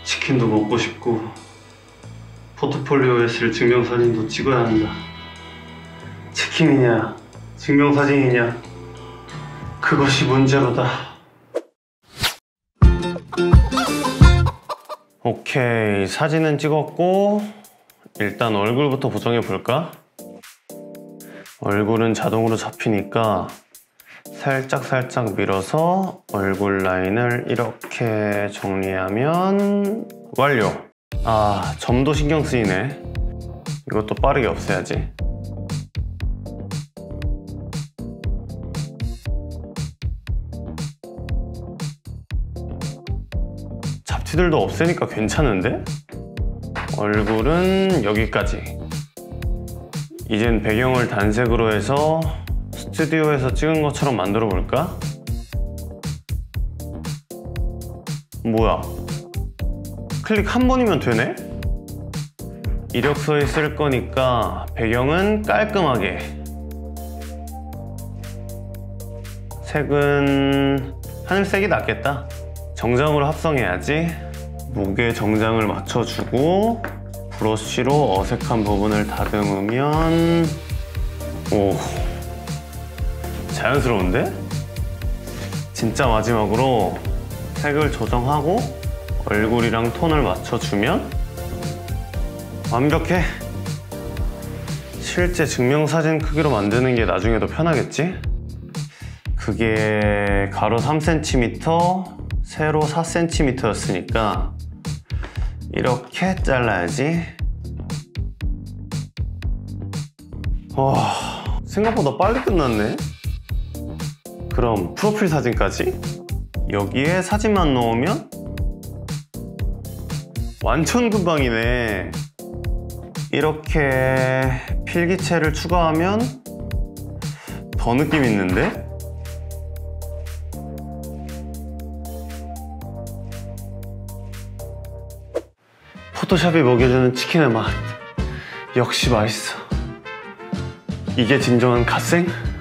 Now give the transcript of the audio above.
치킨도 먹고 싶고 포트폴리오에 쓸 증명사진도 찍어야 한다. 치킨이냐 증명사진이냐 그것이 문제로다. 오케이, 사진은 찍었고 일단 얼굴부터 보정해 볼까? 얼굴은 자동으로 잡히니까 살짝 밀어서 얼굴 라인을 이렇게 정리하면 완료! 아, 점도 신경 쓰이네. 이것도 빠르게 없애야지. 잡티들도 없애니까 괜찮은데? 얼굴은 여기까지. 이젠 배경을 단색으로 해서 스튜디오에서 찍은 것처럼 만들어 볼까? 뭐야? 클릭 한 번이면 되네? 이력서에 쓸 거니까 배경은 깔끔하게. 색은 하늘색이 낫겠다. 정장으로 합성해야지. 목에 정장을 맞춰주고 브러쉬로 어색한 부분을 다듬으면 오, 자연스러운데? 진짜 마지막으로 색을 조정하고 얼굴이랑 톤을 맞춰주면 완벽해! 실제 증명사진 크기로 만드는 게 나중에도 편하겠지? 그게 가로 3cm, 세로 4cm였으니까 이렇게 잘라야지. 와, 생각보다 빨리 끝났네. 그럼 프로필 사진까지? 여기에 사진만 넣으면 완전 금방이네. 이렇게 필기체를 추가하면 더 느낌 있는데? 포토샵이 먹여주는 치킨의 맛 역시 맛있어. 이게 진정한 갓생?